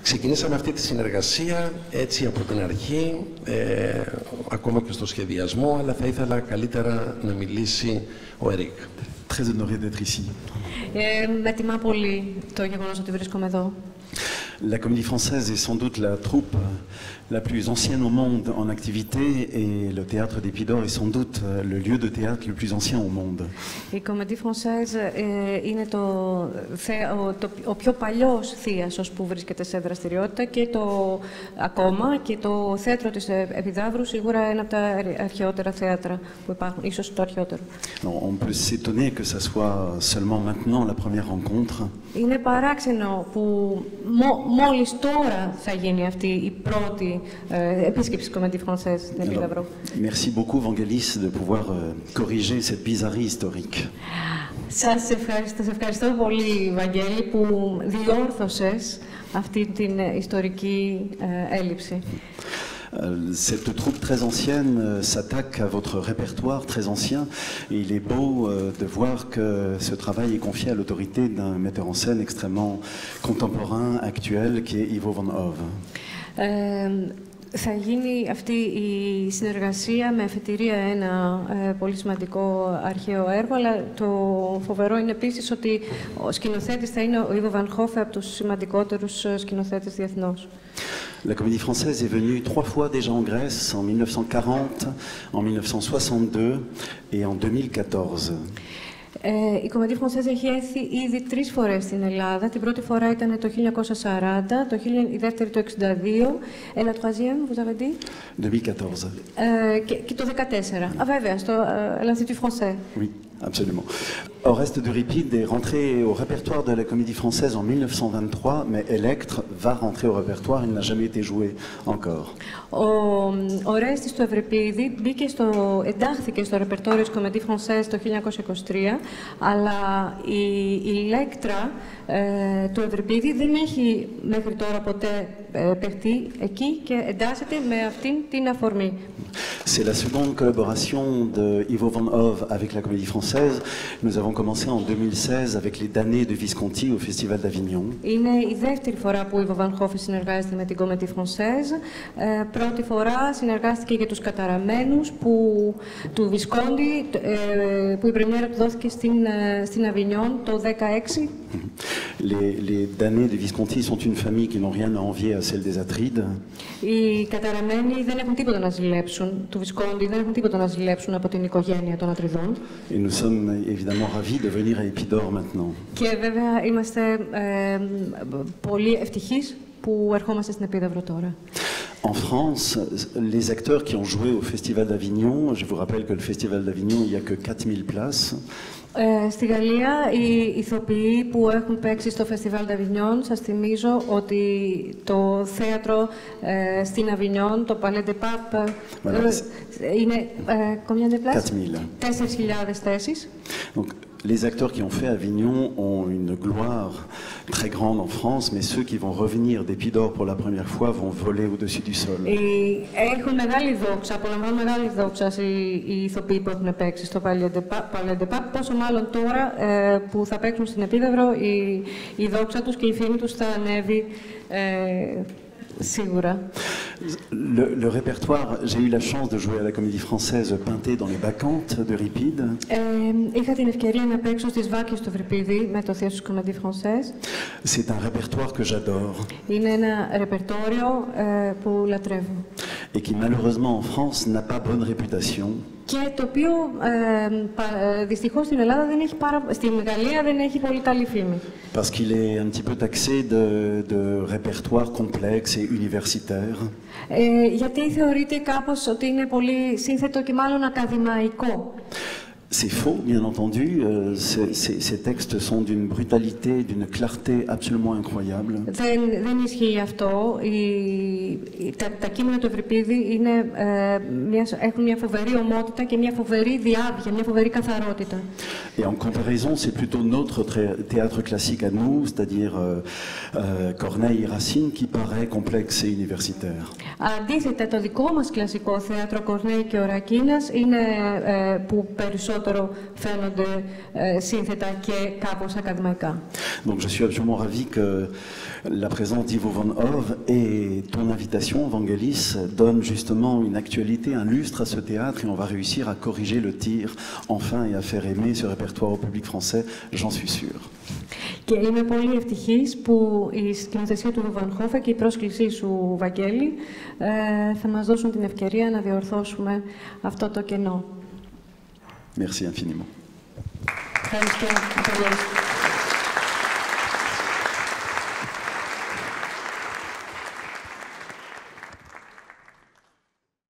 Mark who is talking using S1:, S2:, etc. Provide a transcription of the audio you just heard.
S1: Ξεκινήσαμε αυτή τη συνεργασία έτσι από την αρχή, ακόμα και στο σχεδιασμό, αλλά θα ήθελα καλύτερα να μιλήσει ο Ερικ.
S2: Très honoré d'être ici.
S3: Με τιμά πολύ το γεγονός ότι βρίσκομαι εδώ.
S2: La Comédie Française est sans doute la troupe la plus ancienne au monde en activité et le théâtre d'Épidore est sans doute le lieu de théâtre le plus ancien au monde.
S3: Η Comédie Française είναι ο πιο παλιός θίασος που βρίσκεται σε δραστηριότητα και ακόμα και το θέατρο της Επιδαύρου σίγουρα είναι από τα αρχαιότερα θέατρα που υπάρχουν, ίσως το αρχαιότερο.
S2: On peut s'étonner que ça soit seulement maintenant la première rencontre.
S3: Είναι παράξενο που μόλις τώρα θα γίνει αυτή η πρώτη επίσκεψη της Comédie Française στην Επίδαυρο.
S2: Merci beaucoup, Vangelis, de pouvoir corriger cette bizarrerie historique.
S3: Σας ευχαριστώ πολύ, Βαγγέλη, που διόρθωσες αυτή την ιστορική έλλειψη.
S2: Cette troupe très ancienne s'attaque à votre répertoire très ancien et il est beau de voir que ce travail est confié à l'autorité d'un metteur en scène extrêmement contemporain, actuel, qui est Ivo van Hove.
S3: Θα γίνει αυτή η συνεργασία με αφετηρία ένα πολύ σημαντικό αρχαίο έργο, αλλά το φοβερό είναι επίσης ότι ο σκηνοθέτης θα είναι ο Ιβο Βαν Χόφε, από τους σημαντικότερους σκηνοθέτες διεθνώς.
S2: La Comédie Française est venue 3 fois déjà en Grèce, en 1940, en 1962 et en 2014.
S3: Η Comédie Française έχει έρθει ήδη 3 φορές στην Ελλάδα. Την πρώτη φορά ήταν το 1940, η δεύτερη το 1962. Et la troisième, vous avez dit?
S2: 2014.
S3: Και το 2014. Βέβαια, στο l'Institut Français.
S2: Oui, absolument. Oreste d'Euripide est rentré au répertoire de la Comédie Française en 1923, mais Electre va rentrer au répertoire, il n'a jamais été joué encore.
S3: Ο Ορέστης του Ευρυπίδη εντάχθηκε στο ρεπερτόριο της Comédie Française το 1923, αλλά η Ηλέκτρα του Ευρυπίδη δεν έχει μέχρι τώρα ποτέ παιχτεί εκεί και εντάσσεται με αυτήν την αφορμή.
S2: C'est la seconde collaboration de Ivo van Hove avec la Comédie Française. Nous avons commencé en 2016 avec les damnés de Visconti au Festival d'Avignon.
S3: Είναι η δεύτερη φορά που ο Ιβο Βαν Χόφε συνεργάζεται με την Comédie Française. Πρώτη φορά συνεργάστηκε για τους καταραμένους του Βισκόντι, που η πρεμιέρα του δόθηκε στην Αβινιόν το 2016.
S2: Les damnés de Visconti sont une famille qui n'ont rien à envier à celle des Atrides.
S3: Οι καταραμένοι δεν έχουν τίποτα να ζηλέψουν, του Βισκόντι δεν έχουν τίποτα να ζηλέψουν από την οικογένεια των Ατριδών.
S2: Et nous sommes évidemment ravis de venir à Épidore maintenant.
S3: Και βέβαια είμαστε πολύ ευτυχείς που ερχόμαστε στην Επίδαυρο τώρα.
S2: En France, les acteurs qui ont joué au Festival d'Avignon, je vous rappelle que le Festival d'Avignon, il n'y a que 4000 places.
S3: Στη Γαλλία, οι ηθοποιοί που έχουν παίξει στο Festival d'Avignon, σας θυμίζω ότι το θέατρο στην Αβινιόν, το Palais des Papes, είναι combien de places? 4.000 θέσεις.
S2: Donc, les acteurs qui ont fait Avignon ont une gloire très grande en France, mais ceux qui vont revenir d'Épidore pour la première fois vont voler au-dessus du sol.
S3: Έχουν μεγάλη δόξα, απολαμβάνουν μεγάλη δόξα οι ηθοποιοί που έχουν παίξει στο Palais des Papes, πόσο μάλλον τώρα που θα παίξουν στην Επίδαυρο, η δόξα τους και η φήμη τους θα ανέβει σίγουρα.
S2: Le répertoire, j'ai eu la chance de jouer à la Comédie Française Pinté dans les Bacchantes d'Euripide.
S3: Είχα την ευκαιρία να παίξω στις Βάκες του Ευρυπίδη με το θέατρο της Comédie Française.
S2: C'est un répertoire que j'adore.
S3: Είναι ένα ρεπερτόριο που λατρεύω.
S2: Et qui malheureusement en France n'a pas bonne réputation.
S3: Και το οποίο δυστυχώς στην Ελλάδα στην Γαλλία δεν έχει πολύ καλή φήμη.
S2: Parce qu'il est un petit peu taxé de répertoire complexe et universitaire.
S3: Γιατί θεωρείται κάπως ότι είναι πολύ σύνθετο και μάλλον ακαδημαϊκό.
S2: C'est faux, bien entendu. Ces textes sont d'une brutalité, d'une clarté absolument incroyable.
S3: Δεν ισχύει αυτό. Τα κείμενα του Ευρυπίδη έχουν μια φοβερή ομότητα και μια φοβερή διάβγεια, μια φοβερή καθαρότητα.
S2: Et en comparaison, c'est plutôt notre théâtre classique à nous, c'est-à-dire Corneille et Racine, qui paraît complexe et universitaire.
S3: Αντίθετα, το δικό μας κλασικό θέατρο, Κορνέη και ο Ρακίνας, είναι που περισσότερο περισσότερο φαίνονται σύνθετα και κάπως ακαδημαϊκά.
S2: Donc je suis absolument ravi que la présence d'Ivo van Hove et ton invitation, Vangelis, donne justement une actualité, un lustre à ce théâtre et on va réussir à corriger le tir enfin et à faire aimer ce répertoire au public français, j'en suis sûr.
S3: Και είμαι πολύ ευτυχής που η σκηνοθεσία του Βαν και η πρόσκλησή σου, Βαγγέλη, θα μας δώσουν την ευκαιρία να διορθώσουμε αυτό το κενό.
S2: Merci infiniment.
S3: Ευχαριστώ πολύ.